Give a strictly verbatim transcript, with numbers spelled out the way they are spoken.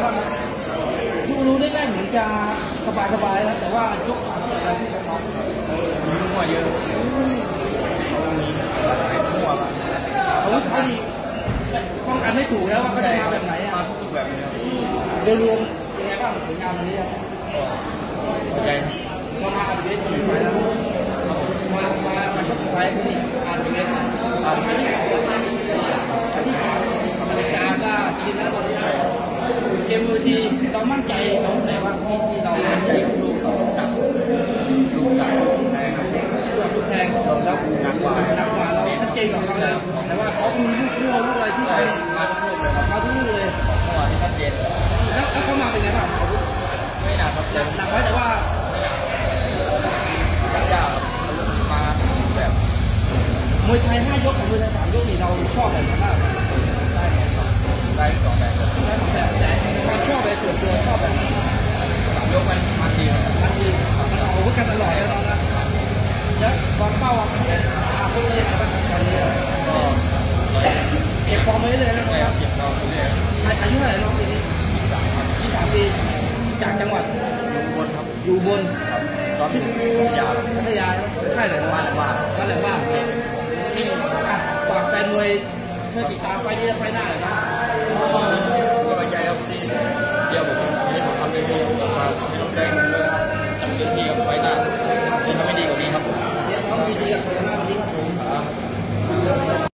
บ้างดูรู้ได้แรกเหมือนจะสบายๆนะแต่ว่ายกสามเกิดอะไรที่จะน็อกเออมีมั่วเยอะเขามีหลายมั่วมาอาวุธเขาดีป้องกันไม่ถูกแล้วว่าเขาจะมาแบบไหนอ่ะมาทุกแบบเลยครับโดยรวมยังไงบ้างผลงานวันนี้ครับเข้าใจเรามาอัดเวทกี่ไฟแล้วมามามาชกไฟที่อัดเวทอัดที่สองอันที่สามอเมริกาก็ชินแล้วตอนนี้เกมมือทีเรามั่นใจเราแต่ว่าที่ที่เรามั่นใจลูกจับลูกจับแทงลูกแทงแล้วหนักกว่าหนักกว่าเราชัดเจนกว่าเขาแล้วแต่ว่าเขามีลูกมั่วลูกอะไรที่มาทุกลูกเลยครับมาทุกลูกเลยเมื่อวานที่ชัดเจนแล้วแล้วเขามาเป็นไงบ้างไม่หนักครับหนักหนักไว้แต่ว่ายักษ์ยาวมาแบบมวยไทยห้ายกกับมวยไทยสามยกนี่เราชอบแบบไหนบ้างได้ครับได้สองแบบได้สองแบบแต่ความชอบแบบส่วนตัวชอบแบบสามยกมันมันดีมันดีมันออกอาวุธกันตลอดเลยน้องนะแล้ววางเป้าอ่ะอาวุธเลยนะบ้างตอนนี้ก็เก็บฟอร์มไว้เลยนะครับเก็บฟอร์มไว้เลยอายุเท่าไหร่น้องปีนี้ยี่สิบสามครับยี่สิบสามปีจากจังหวัดอยู่บนครับอยู่บนครับตอนที่ยาวพัทยาค่ายไหนบ้านบ้านบ้านแหลมบ้านฝากแฟนมวยช่วยติดตามไฟนี้และไฟหน้าหน่อยนะ